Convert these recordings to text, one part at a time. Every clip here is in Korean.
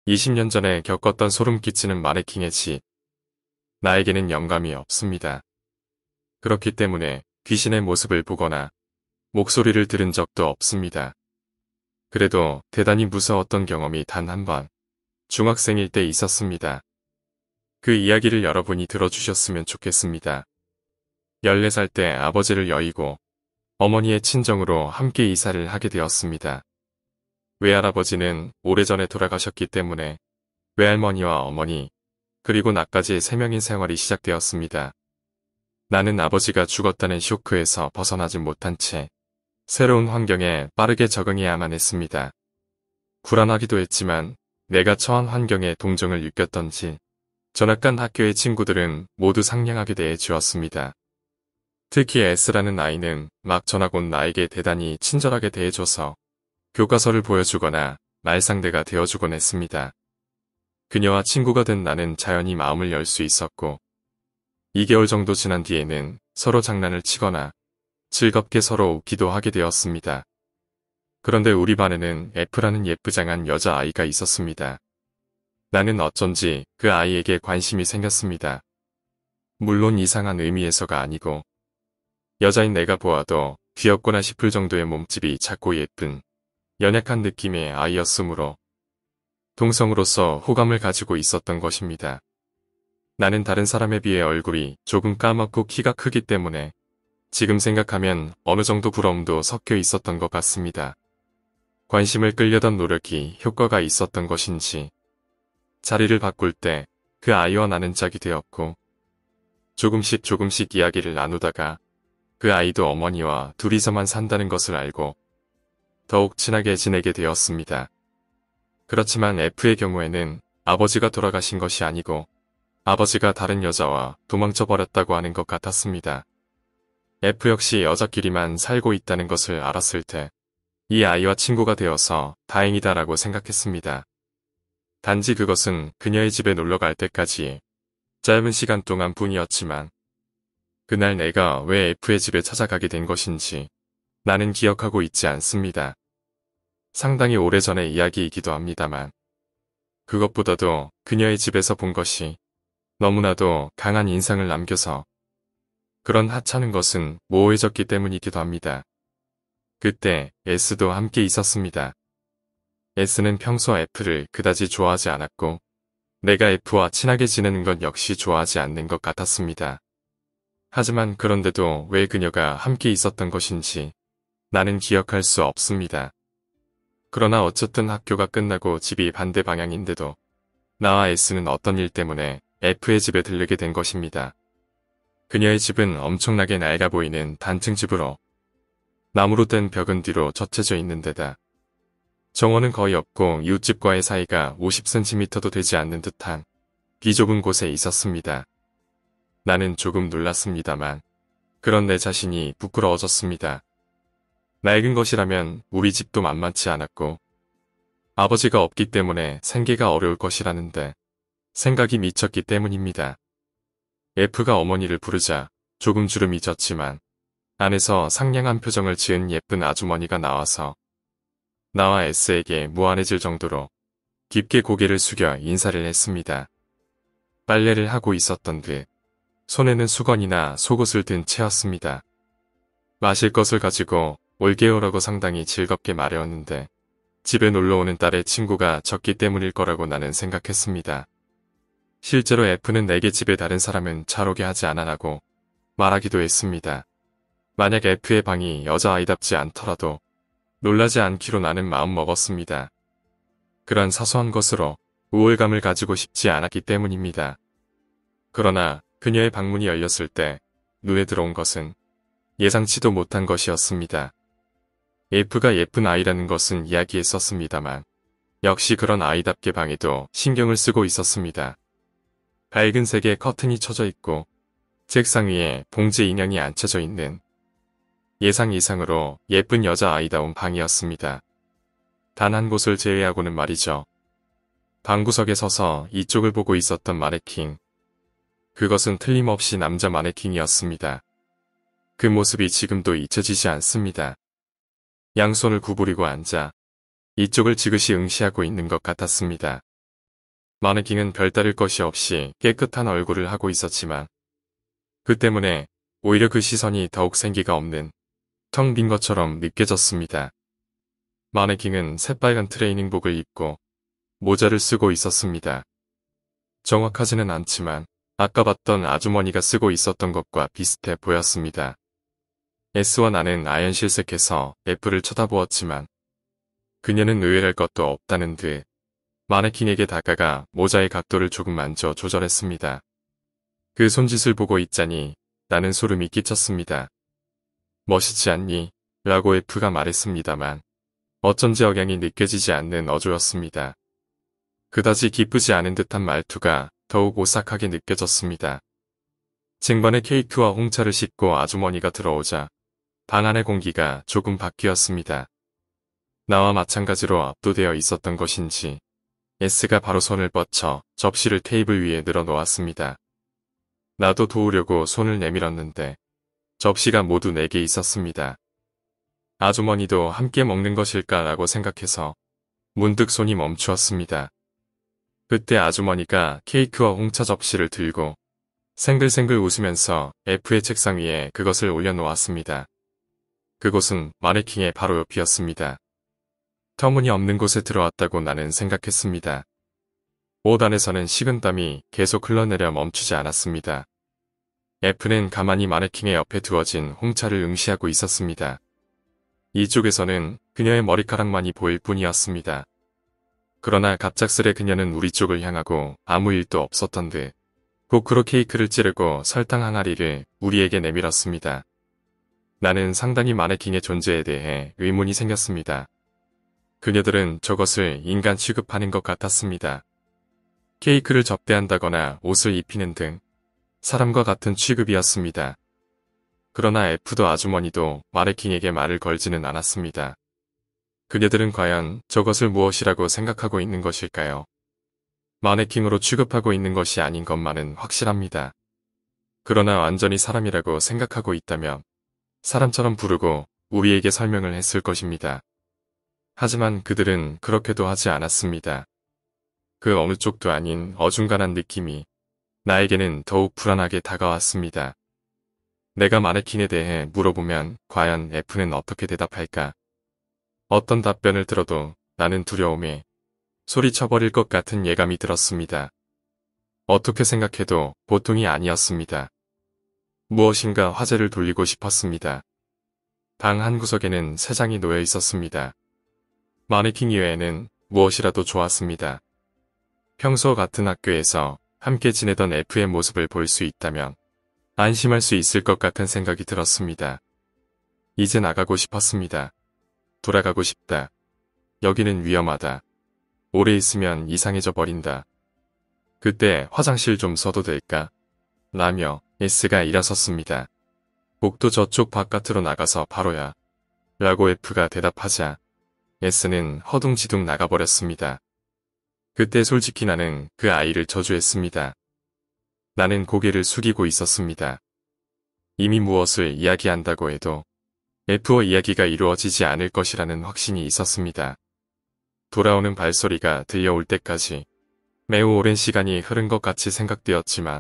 20년 전에 겪었던 소름 끼치는 마네킹의 집. 나에게는 영감이 없습니다. 그렇기 때문에 귀신의 모습을 보거나 목소리를 들은 적도 없습니다. 그래도 대단히 무서웠던 경험이 단 한 번, 중학생일 때 있었습니다. 그 이야기를 여러분이 들어주셨으면 좋겠습니다. 14살 때 아버지를 여의고 어머니의 친정으로 함께 이사를 하게 되었습니다. 외할아버지는 오래전에 돌아가셨기 때문에 외할머니와 어머니, 그리고 나까지 3명인 생활이 시작되었습니다. 나는 아버지가 죽었다는 쇼크에서 벗어나지 못한 채 새로운 환경에 빠르게 적응해야만 했습니다. 불안하기도 했지만 내가 처한 환경에 동정을 느꼈던지 전학간 학교의 친구들은 모두 상냥하게 대해주었습니다. 특히 S라는 아이는 막 전학 온 나에게 대단히 친절하게 대해줘서 교과서를 보여주거나 말상대가 되어주곤 했습니다. 그녀와 친구가 된 나는 자연히 마음을 열 수 있었고 2개월 정도 지난 뒤에는 서로 장난을 치거나 즐겁게 서로 웃기도 하게 되었습니다. 그런데 우리 반에는 F라는 예쁘장한 여자아이가 있었습니다. 나는 어쩐지 그 아이에게 관심이 생겼습니다. 물론 이상한 의미에서가 아니고 여자인 내가 보아도 귀엽거나 싶을 정도의 몸집이 작고 예쁜 연약한 느낌의 아이였으므로 동성으로서 호감을 가지고 있었던 것입니다. 나는 다른 사람에 비해 얼굴이 조금 까맣고 키가 크기 때문에 지금 생각하면 어느 정도 부러움도 섞여 있었던 것 같습니다. 관심을 끌려던 노력이 효과가 있었던 것인지 자리를 바꿀 때 그 아이와 나는 짝이 되었고 조금씩 이야기를 나누다가 그 아이도 어머니와 둘이서만 산다는 것을 알고 더욱 친하게 지내게 되었습니다. 그렇지만 F의 경우에는 아버지가 돌아가신 것이 아니고 아버지가 다른 여자와 도망쳐 버렸다고 하는 것 같았습니다. F 역시 여자끼리만 살고 있다는 것을 알았을 때 이 아이와 친구가 되어서 다행이다라고 생각했습니다. 단지 그것은 그녀의 집에 놀러 갈 때까지 짧은 시간 동안 뿐이었지만 그날 내가 왜 F의 집에 찾아가게 된 것인지 나는 기억하고 있지 않습니다. 상당히 오래전의 이야기이기도 합니다만 그것보다도 그녀의 집에서 본 것이 너무나도 강한 인상을 남겨서 그런 하찮은 것은 모호해졌기 때문이기도 합니다. 그때 S도 함께 있었습니다. S는 평소 F를 그다지 좋아하지 않았고 내가 F와 친하게 지내는 것 역시 좋아하지 않는 것 같았습니다. 하지만 그런데도 왜 그녀가 함께 있었던 것인지 나는 기억할 수 없습니다. 그러나 어쨌든 학교가 끝나고 집이 반대 방향인데도 나와 S는 어떤 일 때문에 F의 집에 들르게 된 것입니다. 그녀의 집은 엄청나게 낡아 보이는 단층 집으로 나무로 된 벽은 뒤로 젖혀져 있는 데다 정원은 거의 없고 이웃집과의 사이가 50cm도 되지 않는 듯한 비좁은 곳에 있었습니다. 나는 조금 놀랐습니다만 그런 내 자신이 부끄러워졌습니다. 낡은 것이라면 우리 집도 만만치 않았고 아버지가 없기 때문에 생계가 어려울 것이라는데 생각이 미쳤기 때문입니다. F가 어머니를 부르자 조금 주름이 졌지만 안에서 상냥한 표정을 지은 예쁜 아주머니가 나와서 나와 S에게 무안해질 정도로 깊게 고개를 숙여 인사를 했습니다. 빨래를 하고 있었던 듯 손에는 수건이나 속옷을 든 채였습니다. 마실 것을 가지고 올게 오라고 상당히 즐겁게 말해왔는데 집에 놀러오는 딸의 친구가 적기 때문일 거라고 나는 생각했습니다. 실제로 F는 내게 집에 다른 사람은 잘 오게 하지 않아라고 말하기도 했습니다. 만약 F의 방이 여자아이답지 않더라도 놀라지 않기로 나는 마음 먹었습니다. 그런 사소한 것으로 우월감을 가지고 싶지 않았기 때문입니다. 그러나 그녀의 방문이 열렸을 때 눈에 들어온 것은 예상치도 못한 것이었습니다. F가 예쁜 아이라는 것은 이야기했었습니다만 역시 그런 아이답게 방에도 신경을 쓰고 있었습니다. 밝은 색의 커튼이 쳐져 있고 책상 위에 봉제 인형이 앉혀져 있는 예상 이상으로 예쁜 여자아이다운 방이었습니다. 단 한 곳을 제외하고는 말이죠. 방구석에 서서 이쪽을 보고 있었던 마네킹. 그것은 틀림없이 남자 마네킹이었습니다. 그 모습이 지금도 잊혀지지 않습니다. 양손을 구부리고 앉아 이쪽을 지그시 응시하고 있는 것 같았습니다. 마네킹은 별다를 것이 없이 깨끗한 얼굴을 하고 있었지만 그 때문에 오히려 그 시선이 더욱 생기가 없는 텅 빈 것처럼 느껴졌습니다. 마네킹은 새빨간 트레이닝복을 입고 모자를 쓰고 있었습니다. 정확하지는 않지만 아까 봤던 아주머니가 쓰고 있었던 것과 비슷해 보였습니다. S와 나는 아연실색해서 F를 쳐다보았지만 그녀는 의외할 것도 없다는 듯 마네킹에게 다가가 모자의 각도를 조금 만져 조절했습니다. 그 손짓을 보고 있자니 나는 소름이 끼쳤습니다. 멋있지 않니? 라고 F가 말했습니다만 어쩐지 억양이 느껴지지 않는 어조였습니다. 그다지 기쁘지 않은 듯한 말투가 더욱 오싹하게 느껴졌습니다. 쟁반에 케이크와 홍차를 싣고 아주머니가 들어오자 방 안의 공기가 조금 바뀌었습니다. 나와 마찬가지로 압도되어 있었던 것인지 S가 바로 손을 뻗쳐 접시를 테이블 위에 늘어놓았습니다. 나도 도우려고 손을 내밀었는데 접시가 모두 4개 있었습니다. 아주머니도 함께 먹는 것일까라고 생각해서 문득 손이 멈추었습니다. 그때 아주머니가 케이크와 홍차 접시를 들고 생글생글 웃으면서 F의 책상 위에 그것을 올려놓았습니다. 그곳은 마네킹의 바로 옆이었습니다. 터무니없는 곳에 들어왔다고 나는 생각했습니다. 옷 안에서는 식은땀이 계속 흘러내려 멈추지 않았습니다. F는 가만히 마네킹의 옆에 두어진 홍차를 응시하고 있었습니다. 이쪽에서는 그녀의 머리카락만이 보일 뿐이었습니다. 그러나 갑작스레 그녀는 우리 쪽을 향하고 아무 일도 없었던 듯 고크로 케이크를 찌르고 설탕 항아리를 우리에게 내밀었습니다. 나는 상당히 마네킹의 존재에 대해 의문이 생겼습니다. 그녀들은 저것을 인간 취급하는 것 같았습니다. 케이크를 접대한다거나 옷을 입히는 등 사람과 같은 취급이었습니다. 그러나 F도 아주머니도 마네킹에게 말을 걸지는 않았습니다. 그녀들은 과연 저것을 무엇이라고 생각하고 있는 것일까요? 마네킹으로 취급하고 있는 것이 아닌 것만은 확실합니다. 그러나 완전히 사람이라고 생각하고 있다면 사람처럼 부르고 우리에게 설명을 했을 것입니다. 하지만 그들은 그렇게도 하지 않았습니다. 그 어느 쪽도 아닌 어중간한 느낌이 나에게는 더욱 불안하게 다가왔습니다. 내가 마네킹에 대해 물어보면 과연 F는 어떻게 대답할까? 어떤 답변을 들어도 나는 두려움에 소리쳐버릴 것 같은 예감이 들었습니다. 어떻게 생각해도 보통이 아니었습니다. 무엇인가 화제를 돌리고 싶었습니다. 방 한구석에는 3장이 놓여 있었습니다. 마네킹 이외에는 무엇이라도 좋았습니다. 평소 같은 학교에서 함께 지내던 F의 모습을 볼 수 있다면 안심할 수 있을 것 같은 생각이 들었습니다. 이제 나가고 싶었습니다. 돌아가고 싶다. 여기는 위험하다. 오래 있으면 이상해져 버린다. 그때 화장실 좀 써도 될까? 라며 S가 일어섰습니다. 복도 저쪽 바깥으로 나가서 바로야. 라고 F가 대답하자 S는 허둥지둥 나가버렸습니다. 그때 솔직히 나는 그 아이를 저주했습니다. 나는 고개를 숙이고 있었습니다. 이미 무엇을 이야기한다고 해도 F와 이야기가 이루어지지 않을 것이라는 확신이 있었습니다. 돌아오는 발소리가 들려올 때까지 매우 오랜 시간이 흐른 것 같이 생각되었지만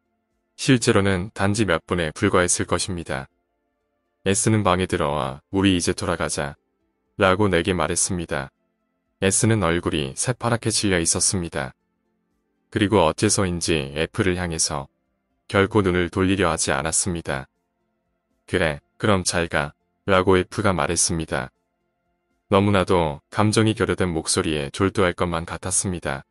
실제로는 단지 몇 분에 불과했을 것입니다. S는 방에 들어와 우리 이제 돌아가자 라고 내게 말했습니다. S는 얼굴이 새파랗게 질려 있었습니다. 그리고 어째서인지 F를 향해서 결코 눈을 돌리려 하지 않았습니다. 그래, 그럼 잘 가 라고 F가 말했습니다. 너무나도 감정이 결여된 목소리에 졸도할 것만 같았습니다.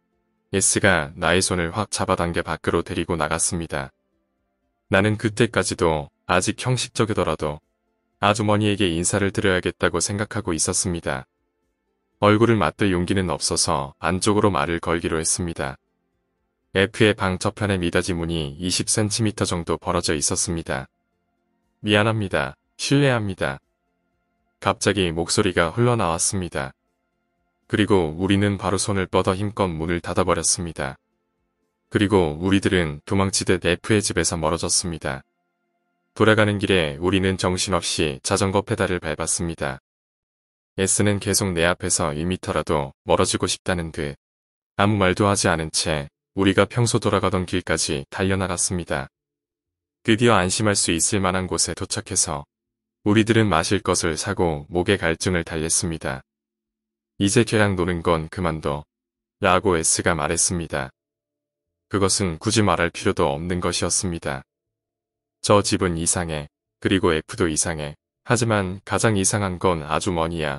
S가 나의 손을 확 잡아당겨 밖으로 데리고 나갔습니다. 나는 그때까지도 아직 형식적이더라도 아주머니에게 인사를 드려야겠다고 생각하고 있었습니다. 얼굴을 맞들 용기는 없어서 안쪽으로 말을 걸기로 했습니다. F의 방 저편에 미닫이 문이 20cm 정도 벌어져 있었습니다. 미안합니다. 실례합니다. 갑자기 목소리가 흘러나왔습니다. 그리고 우리는 바로 손을 뻗어 힘껏 문을 닫아버렸습니다. 그리고 우리들은 도망치듯 F의 집에서 멀어졌습니다. 돌아가는 길에 우리는 정신없이 자전거 페달을 밟았습니다. S는 계속 내 앞에서 1m라도 멀어지고 싶다는 듯 아무 말도 하지 않은 채 우리가 평소 돌아가던 길까지 달려나갔습니다. 드디어 안심할 수 있을 만한 곳에 도착해서 우리들은 마실 것을 사고 목의 갈증을 달랬습니다. 이제 걔랑 노는 건 그만둬 라고 S가 말했습니다. 그것은 굳이 말할 필요도 없는 것이었습니다. 저 집은 이상해. 그리고 F도 이상해. 하지만 가장 이상한 건 아주머니야.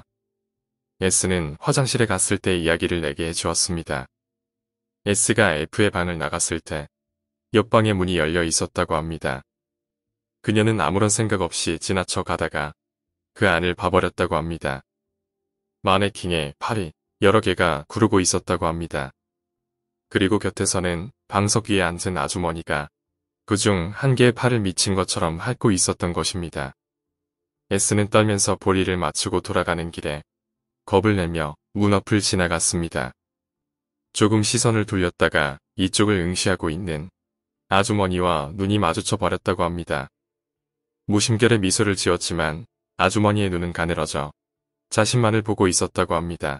S는 화장실에 갔을 때 이야기를 내게 해주었습니다. S가 F의 방을 나갔을 때 옆방의 문이 열려 있었다고 합니다. 그녀는 아무런 생각 없이 지나쳐 가다가 그 안을 봐버렸다고 합니다. 마네킹에 팔이 여러 개가 구르고 있었다고 합니다. 그리고 곁에서는 방석 위에 앉은 아주머니가 그중 한 개의 팔을 미친 것처럼 핥고 있었던 것입니다. S는 떨면서 볼일을 마치고 돌아가는 길에 겁을 내며 문 앞을 지나갔습니다. 조금 시선을 돌렸다가 이쪽을 응시하고 있는 아주머니와 눈이 마주쳐 버렸다고 합니다. 무심결에 미소를 지었지만 아주머니의 눈은 가늘어져 자신만을 보고 있었다고 합니다.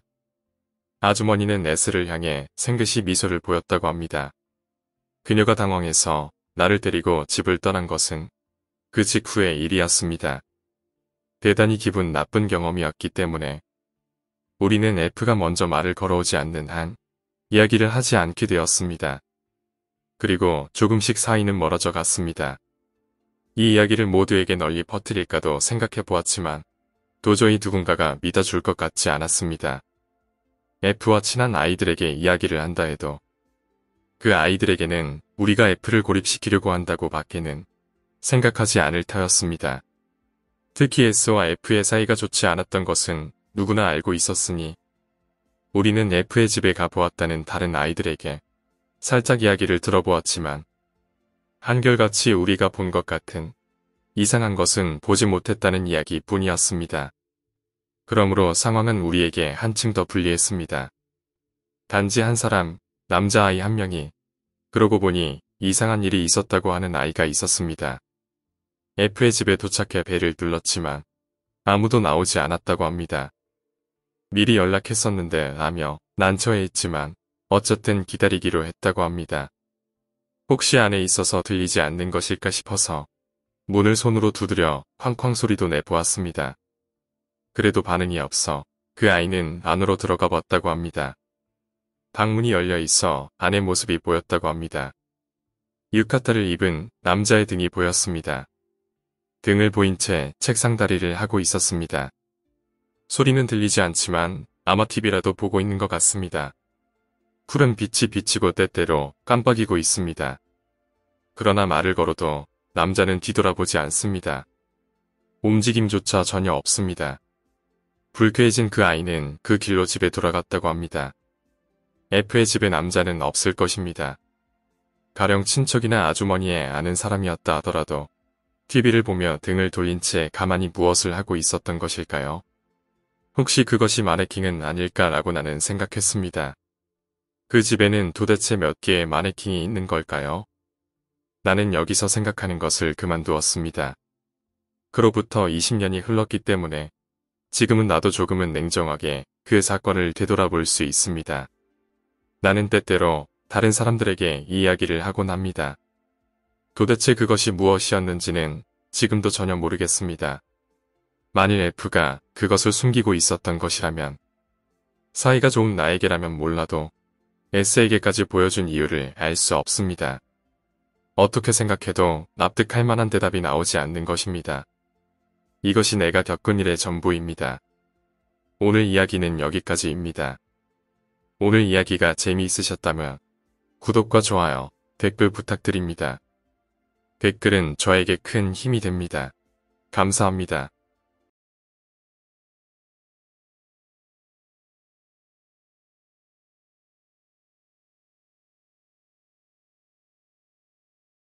아주머니는 S를 향해 생긋이 미소를 보였다고 합니다. 그녀가 당황해서 나를 데리고 집을 떠난 것은 그 직후의 일이었습니다. 대단히 기분 나쁜 경험이었기 때문에 우리는 F가 먼저 말을 걸어오지 않는 한 이야기를 하지 않게 되었습니다. 그리고 조금씩 사이는 멀어져 갔습니다. 이 이야기를 모두에게 널리 퍼뜨릴까도 생각해 보았지만 도저히 누군가가 믿어줄 것 같지 않았습니다. F와 친한 아이들에게 이야기를 한다 해도 그 아이들에게는 우리가 F를 고립시키려고 한다고 밖에는 생각하지 않을 터였습니다. 특히 S와 F의 사이가 좋지 않았던 것은 누구나 알고 있었으니 우리는 F의 집에 가보았다는 다른 아이들에게 살짝 이야기를 들어보았지만 한결같이 우리가 본 것 같은 이상한 것은 보지 못했다는 이야기 뿐이었습니다. 그러므로 상황은 우리에게 한층 더 불리했습니다. 단지 한 사람, 남자아이 한 명이 그러고 보니 이상한 일이 있었다고 하는 아이가 있었습니다. F의 집에 도착해 벨을 눌렀지만 아무도 나오지 않았다고 합니다. 미리 연락했었는데 라며 난처해 있지만 어쨌든 기다리기로 했다고 합니다. 혹시 안에 있어서 들리지 않는 것일까 싶어서 문을 손으로 두드려 쾅쾅 소리도 내보았습니다. 그래도 반응이 없어 그 아이는 안으로 들어가 봤다고 합니다. 방문이 열려 있어 안의 모습이 보였다고 합니다. 유카타를 입은 남자의 등이 보였습니다. 등을 보인 채 책상 다리를 하고 있었습니다. 소리는 들리지 않지만 아마 TV라도 보고 있는 것 같습니다. 푸른 빛이 비치고 때때로 깜빡이고 있습니다. 그러나 말을 걸어도 남자는 뒤돌아보지 않습니다. 움직임조차 전혀 없습니다. 불쾌해진 그 아이는 그 길로 집에 돌아갔다고 합니다. F의 집에 남자는 없을 것입니다. 가령 친척이나 아주머니의 아는 사람이었다 하더라도 TV를 보며 등을 돌린 채 가만히 무엇을 하고 있었던 것일까요? 혹시 그것이 마네킹은 아닐까라고 나는 생각했습니다. 그 집에는 도대체 몇 개의 마네킹이 있는 걸까요? 나는 여기서 생각하는 것을 그만두었습니다. 그로부터 20년이 흘렀기 때문에 지금은 나도 조금은 냉정하게 그 사건을 되돌아볼 수 있습니다. 나는 때때로 다른 사람들에게 이야기를 하곤 합니다. 도대체 그것이 무엇이었는지는 지금도 전혀 모르겠습니다. 만일 F가 그것을 숨기고 있었던 것이라면, 사이가 좋은 나에게라면 몰라도 S에게까지 보여준 이유를 알 수 없습니다. 어떻게 생각해도 납득할 만한 대답이 나오지 않는 것입니다. 이것이 내가 겪은 일의 전부입니다. 오늘 이야기는 여기까지입니다. 오늘 이야기가 재미있으셨다면 구독과 좋아요, 댓글 부탁드립니다. 댓글은 저에게 큰 힘이 됩니다. 감사합니다.